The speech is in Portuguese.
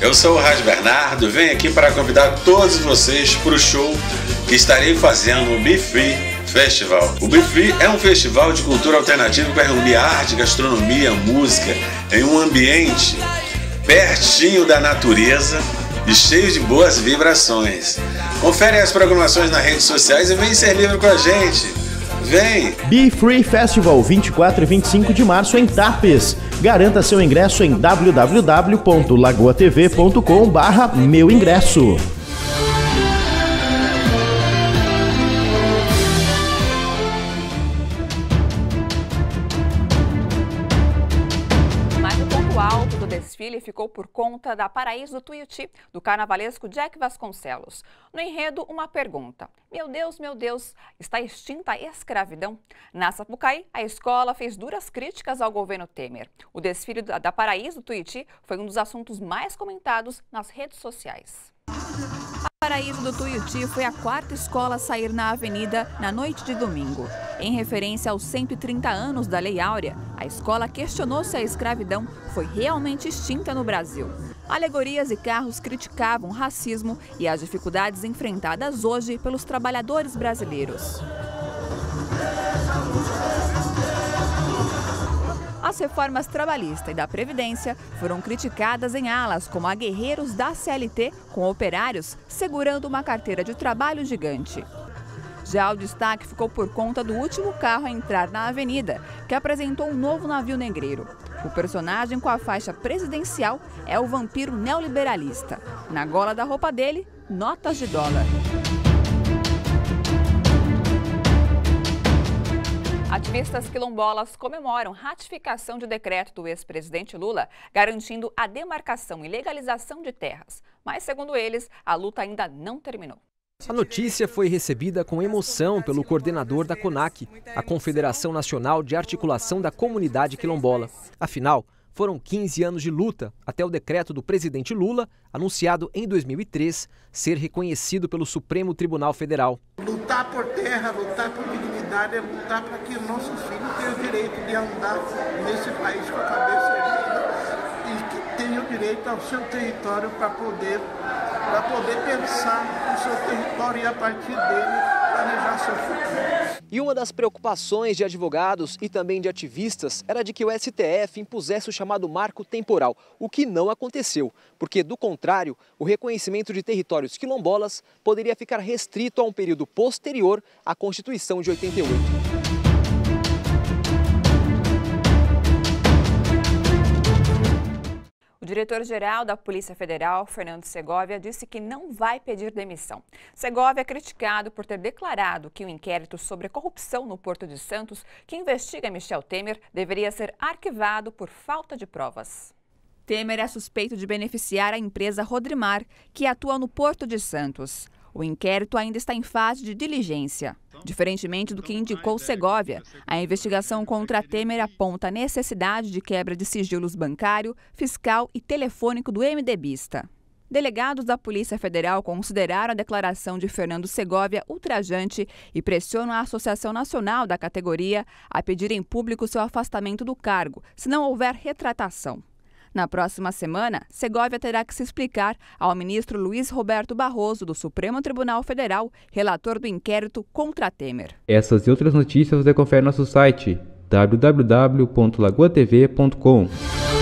Eu sou o Rádio Bernardo, venho aqui para convidar todos vocês para o show que estarei fazendo no Be Free Festival. O Be Free é um festival de cultura alternativa para reunir arte, gastronomia, música em um ambiente pertinho da natureza e cheio de boas vibrações. Confere as programações nas redes sociais e vem ser livre com a gente. Vem! Be Free Festival, 24 e 25 de março em Tapes. Garanta seu ingresso em www.lagoatv.com/meuingresso. O alto do desfile ficou por conta da Paraíso do Tuiuti, do carnavalesco Jack Vasconcelos. No enredo, uma pergunta. Meu Deus, está extinta a escravidão? Na Sapucaí, a escola fez duras críticas ao governo Temer. O desfile da Paraíso do Tuiuti foi um dos assuntos mais comentados nas redes sociais. A Paraíso do Tuiuti foi a quarta escola a sair na avenida na noite de domingo. Em referência aos 130 anos da Lei Áurea, a escola questionou se a escravidão foi realmente extinta no Brasil. Alegorias e carros criticavam o racismo e as dificuldades enfrentadas hoje pelos trabalhadores brasileiros. As reformas trabalhista e da Previdência foram criticadas em alas como a guerreiros da CLT, com operários segurando uma carteira de trabalho gigante. Já o destaque ficou por conta do último carro a entrar na avenida, que apresentou um novo navio negreiro. O personagem com a faixa presidencial é o vampiro neoliberalista. Na gola da roupa dele, notas de dólar. Ativistas quilombolas comemoram ratificação de decreto do ex-presidente Lula, garantindo a demarcação e legalização de terras. Mas, segundo eles, a luta ainda não terminou. A notícia foi recebida com emoção pelo coordenador da CONAC, a Confederação Nacional de Articulação da Comunidade Quilombola. Afinal, foram 15 anos de luta até o decreto do presidente Lula, anunciado em 2003, ser reconhecido pelo Supremo Tribunal Federal. Lutar por terra, lutar por dignidade é lutar para que nossos filhos tenham o direito de andar nesse país com a cabeça erguida e que tenham o direito ao seu território para poder pensar no seu território e a partir dele planejar seu futuro. E uma das preocupações de advogados e também de ativistas era de que o STF impusesse o chamado marco temporal, o que não aconteceu, porque, do contrário, o reconhecimento de territórios quilombolas poderia ficar restrito a um período posterior à Constituição de 88. O diretor-geral da Polícia Federal, Fernando Segovia, disse que não vai pedir demissão. Segovia é criticado por ter declarado que o inquérito sobre a corrupção no Porto de Santos, que investiga Michel Temer, deveria ser arquivado por falta de provas. Temer é suspeito de beneficiar a empresa Rodrimar, que atua no Porto de Santos. O inquérito ainda está em fase de diligência. Diferentemente do que indicou Segovia, a investigação contra Temer aponta a necessidade de quebra de sigilos bancário, fiscal e telefônico do MDBista. Delegados da Polícia Federal consideraram a declaração de Fernando Segovia ultrajante e pressionam a Associação Nacional da categoria a pedir em público seu afastamento do cargo, se não houver retratação. Na próxima semana, Segovia terá que se explicar ao ministro Luiz Roberto Barroso, do Supremo Tribunal Federal, relator do inquérito contra Temer. Essas e outras notícias você confere no nosso site www.lagoatv.com.